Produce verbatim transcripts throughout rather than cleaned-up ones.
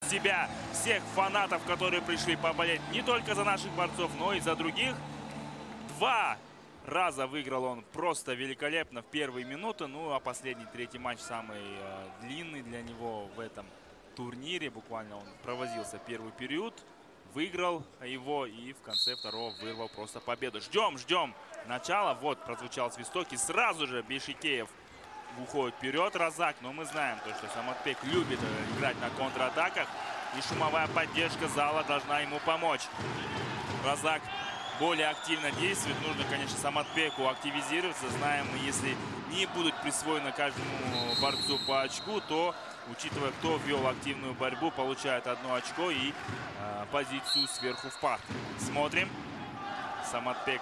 себя всех фанатов, которые пришли поболеть не только за наших борцов, но и за других. Два раза выиграл он просто великолепно в первые минуты. Ну а последний, третий матч самый э, длинный для него в этом турнире. Буквально он провозился первый период, выиграл его и в конце второго вырвал просто победу. Ждем, ждем начала. Вот прозвучал свисток и сразу же Бейшикеев уходит вперед. Разак, но мы знаем, то, что Саматбек любит играть на контратаках. И шумовая поддержка зала должна ему помочь. Разак более активно действует. Нужно, конечно, Саматбеку активизироваться. Знаем мы, если не будут присвоены каждому борцу по очку, то, учитывая, кто ввел активную борьбу, получает одно очко и э, позицию сверху в парк. Смотрим. Саматбек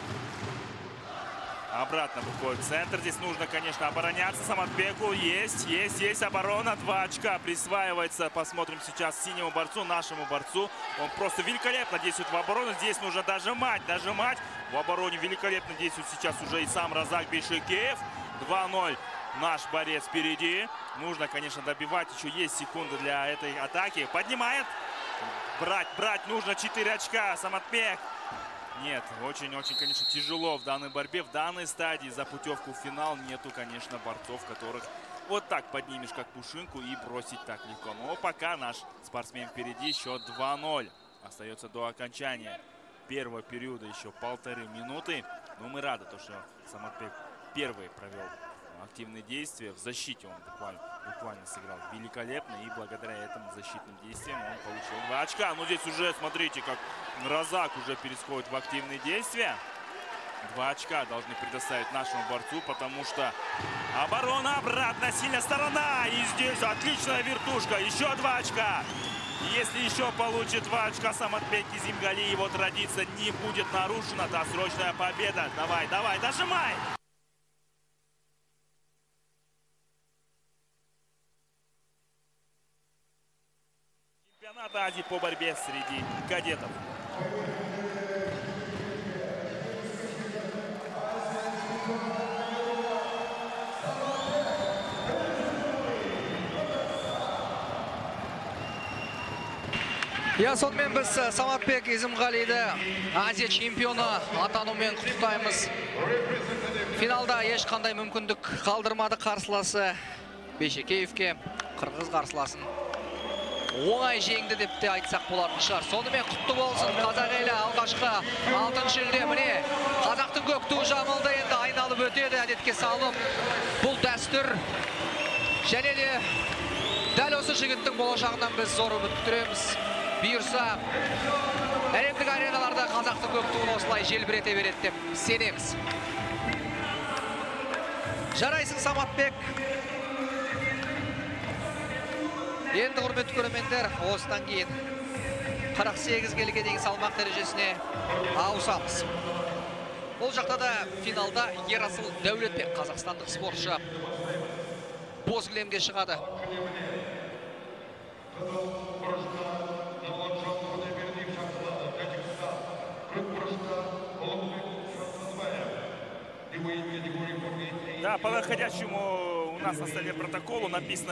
обратно выходит в центр. Здесь нужно, конечно, обороняться Саматбеку. Есть, есть, есть оборона. Два очка присваивается. Посмотрим сейчас синему борцу, нашему борцу. Он просто великолепно действует в оборону. Здесь нужно дожимать, дожимать. В обороне великолепно действует сейчас уже и сам Разак Бейшикеев. два ноль. Наш борец впереди. Нужно, конечно, добивать. Еще есть секунды для этой атаки. Поднимает. Брать, брать нужно четыре очка. Саматбек. Нет, очень-очень, конечно, тяжело в данной борьбе, в данной стадии за путевку в финал нету, конечно, борцов, которых вот так поднимешь, как пушинку, и бросить так легко. Но пока наш спортсмен впереди, счет два ноль. Остается до окончания первого периода еще полторы минуты. Но мы рады, то, что Саматбек первый провел активные действия. В защите он буквально, буквально сыграл великолепно. И благодаря этим защитным действиям он получил два очка. Ну здесь уже, смотрите, как Разак уже пересходит в активные действия. Два очка должны предоставить нашему борцу, потому что оборона обратно, сильная сторона. И здесь отличная вертушка. Еще два очка. Если еще получит два очка Саматбек Изимгали, его традиция не будет нарушена. Досрочная победа. Давай, давай, дожимай. Чемпионат Азии по борьбе среди кадетов. Я сонымен біз Саматбек Изимгалиді Азия чемпионы атануымен құттықтаймыз. Финалда ешқандай мүмкіндік қалдырмады қарсыласы Бейшикеевке. Қырғыз қарсыласын оңай жеңді деп те айтсақ болатын шығар. Сонымен құтты болсын қазақ елі, алғашқы алтын жүлде. Міне қазақтың көк туы жамылды, енді айналып өтеді әдетке салып. Бұл дәстүр. Және де дәл осы жігіттің болашағынан біз зор үміт күтіреміз. Бұйырса әлемдік ареналарда қазақтың көк туын осылай желбірете береді деп сенеміз. Жарайсың Саматбек. Енді құрметті көрермендер, осыдан кейін қырық сегіз келіге дейін салмақ дәрежесіне ауысамыз. Бұл жақта да финалда Ерасыл Дәулетбек, қазақстандық спортшы, боз кілемге шығады. Да, по выходящему у нас на столе протоколу написано